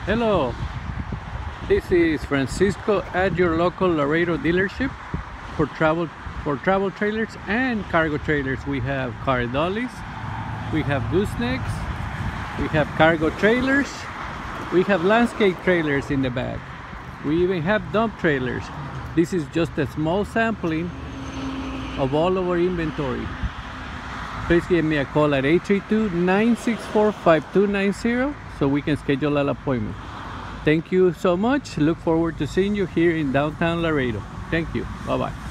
Hello, this is Francisco at your local Laredo dealership for travel trailers and cargo trailers. We have car dollies, we have goosenecks, we have cargo trailers, we have landscape trailers in the back. We even have dump trailers. This is just a small sampling of all of our inventory. Please give me a call at 832-964-5290 so we can schedule an appointment. Thank you so much. Look forward to seeing you here in downtown Laredo. Thank you. Bye-bye.